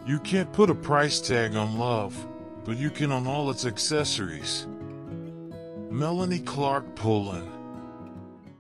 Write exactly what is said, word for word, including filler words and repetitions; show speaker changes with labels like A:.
A: You can't put a price tag on love, but you can on all its accessories. Melanie Clark Pullen.